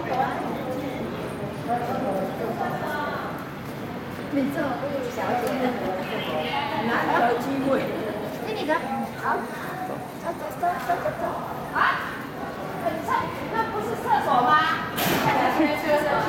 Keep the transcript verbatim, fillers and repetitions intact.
你这么小姐，哪有机会？哎，你的好，走走走走走走啊！你上那不是厕所吗？